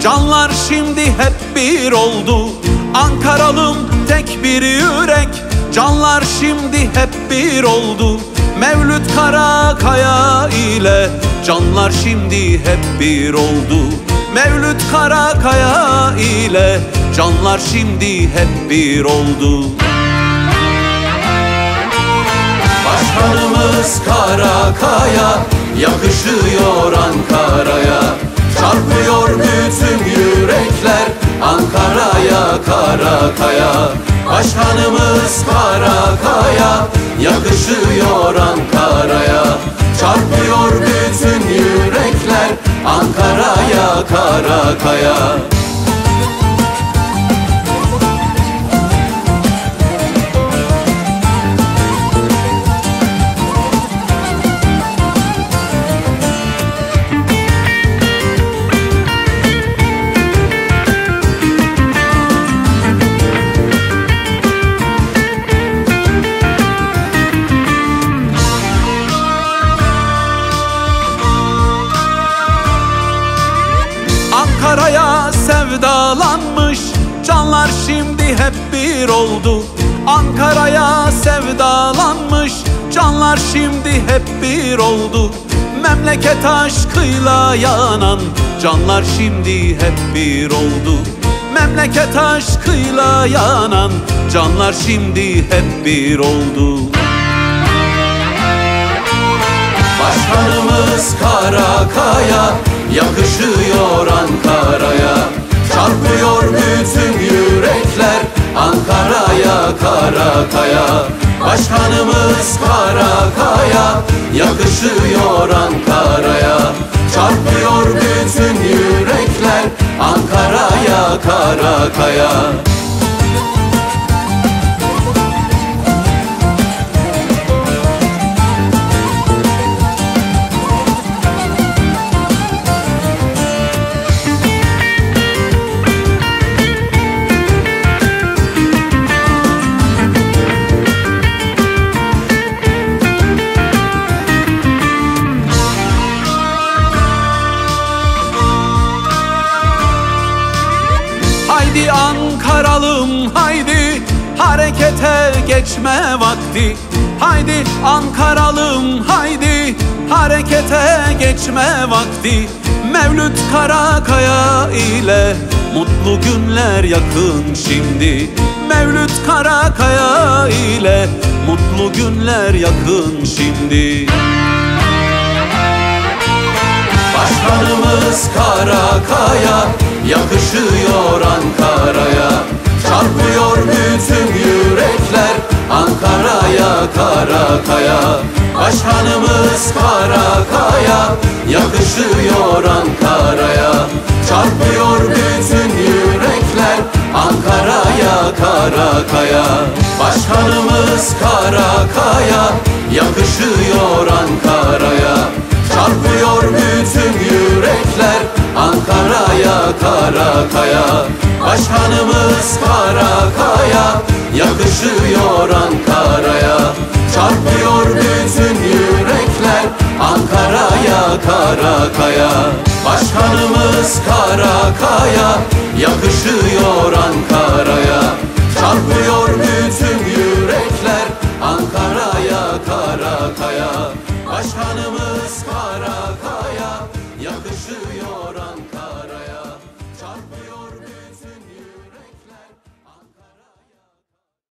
Canlar şimdi hep bir oldu, Ankaralım tek bir yürek. Canlar şimdi hep bir oldu, Mevlüt Karakaya ile. Canlar şimdi hep bir oldu, Mevlüt Karakaya ile. Canlar şimdi hep bir oldu. Başkanımız Karakaya, yakışıyor Ankara'ya. Çarpıyor bütün yürekler Ankara'ya, Karakaya. Başkanımız Karakaya, yakışıyor Ankara'ya. Çarpıyor bütün yürekler Ankara'ya, Karakaya. Ankara'ya sevdalanmış canlar şimdi hep bir oldu. Ankara'ya sevdalanmış canlar şimdi hep bir oldu. Memleket aşkıyla yanan canlar şimdi hep bir oldu. Memleket aşkıyla yanan canlar şimdi hep bir oldu. Başkanımız Karakaya, yakışıyor Ankara'ya. Çarpıyor bütün yürekler Ankara'ya, Karakaya. Başkanımız Karakaya, yakışıyor Ankara'ya. Çarpıyor bütün yürekler Ankara'ya, Karakaya. Haydi Ankaralım haydi, harekete geçme vakti. Haydi Ankaralım haydi, harekete geçme vakti. Mevlüt Karakaya ile mutlu günler yakın şimdi. Mevlüt Karakaya ile mutlu günler yakın şimdi. Başkanımız Karakaya, yakışıyor Ankara'ya. Çarpıyor bütün yürekler Ankara'ya, Karakaya. Başkanımız Karakaya, yakışıyor Ankara'ya. Çarpıyor bütün yürekler Ankara'ya, Karakaya. Başkanımız Karakaya, yakışıyor Ankara'ya. Çarpıyor bütün yürekler Ankara'ya, Karakaya. Başkanımız Karakaya, yakışıyor Ankara'ya. Çarpıyor bütün yürekler Ankara'ya, Karakaya. Başkanımız Karakaya, yakışıyor Ankara'ya. Çarpıyor bütün yürekler Ankara'ya, Karakaya. Başkanımız Karakaya, yakışıyor Ankara'ya.